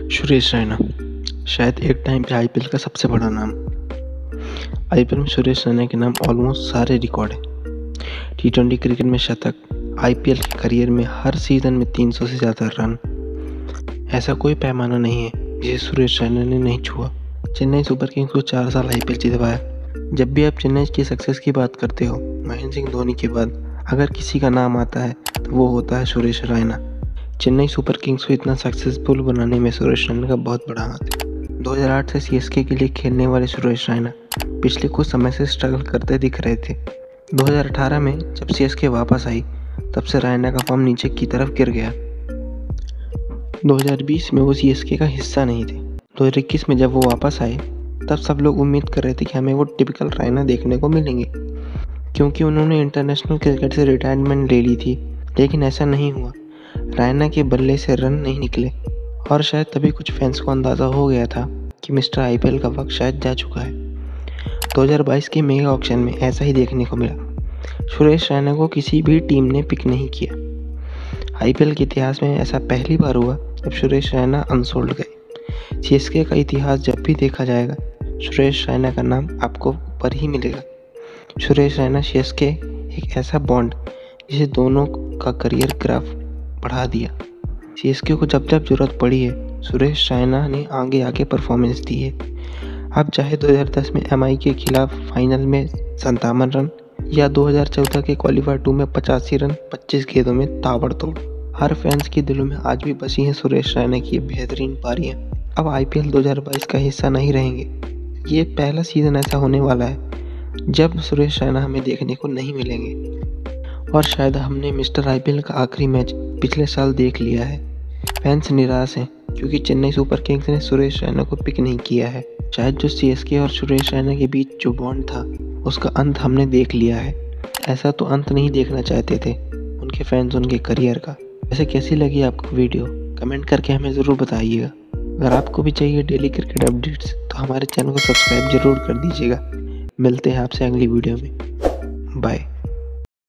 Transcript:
सुरेश रैना शायद एक टाइम पे आईपीएल का सबसे बड़ा नाम। आईपीएल में सुरेश रैना के नाम ऑलमोस्ट सारे रिकॉर्ड हैं। टी20 क्रिकेट में शतक, आईपीएल के करियर में हर सीज़न में 300 से ज़्यादा रन। ऐसा कोई पैमाना नहीं है जिसे सुरेश रैना ने नहीं छुआ। चेन्नई सुपर किंग्स को 4 साल आईपीएल जितवाया। जब भी आप चेन्नई की सक्सेस की बात करते हो, महेंद्र सिंह धोनी के बाद अगर किसी का नाम आता है तो वो होता है सुरेश रैना। चेन्नई सुपर किंग्स को इतना सक्सेसफुल बनाने में सुरेश रैना का बहुत बड़ा हाथ है। 2008 से सीएसके के लिए खेलने वाले सुरेश रैना पिछले कुछ समय से स्ट्रगल करते दिख रहे थे। 2018 में जब सीएसके वापस आई तब से रैना का फॉर्म नीचे की तरफ गिर गया। 2020 में वो सीएसके का हिस्सा नहीं थे। 2021 में जब वो वापस आए तब सब लोग उम्मीद कर रहे थे कि हमें वो टिपिकल रैना देखने को मिलेंगे, क्योंकि उन्होंने इंटरनेशनल क्रिकेट से रिटायरमेंट ले ली थी। लेकिन ऐसा नहीं हुआ। रैना के बल्ले से रन नहीं निकले और शायद तभी कुछ फैंस को अंदाज़ा हो गया था कि मिस्टर आईपीएल का वक्त शायद जा चुका है। 2022 के मेगा ऑक्शन में ऐसा ही देखने को मिला। सुरेश रैना को किसी भी टीम ने पिक नहीं किया। आईपीएल के इतिहास में ऐसा पहली बार हुआ जब सुरेश रैना अनसोल्ड गए। सीएसके का इतिहास जब भी देखा जाएगा, सुरेश रैना का नाम आपको ऊपर ही मिलेगा। सुरेश रैना सीएसके एक ऐसा बॉन्ड जिसे दोनों का करियर ग्राफ बढ़ा दिया। सीएसके को जब जब जरूरत पड़ी है, सुरेश रैना ने आगे आके परफॉर्मेंस दी है। अब चाहे 2010 में एमआई के खिलाफ फाइनल में 57 रन या 2014 के क्वालीफायर 2 में 85 रन 25 गेंदों में ताबड़तोड़, हर फैंस के दिलों में आज भी बसी हैं सुरेश रैना की बेहतरीन पारियां। अब आईपीएल 2022 का हिस्सा नहीं रहेंगे। ये पहला सीजन ऐसा होने वाला है जब सुरेश रैना हमें देखने को नहीं मिलेंगे और शायद हमने मिस्टर आईपीएल का आखिरी मैच पिछले साल देख लिया है। फैंस निराश हैं क्योंकि चेन्नई सुपर किंग्स ने सुरेश रैना को पिक नहीं किया है। शायद जो सीएसके और सुरेश रैना के बीच जो बॉन्ड था उसका अंत हमने देख लिया है। ऐसा तो अंत नहीं देखना चाहते थे उनके फैंस उनके करियर का। वैसे कैसी लगी आपको वीडियो, कमेंट करके हमें ज़रूर बताइएगा। अगर आपको भी चाहिए डेली क्रिकेट अपडेट्स तो हमारे चैनल को सब्सक्राइब जरूर कर दीजिएगा। मिलते हैं आपसे अगली वीडियो में। बाय।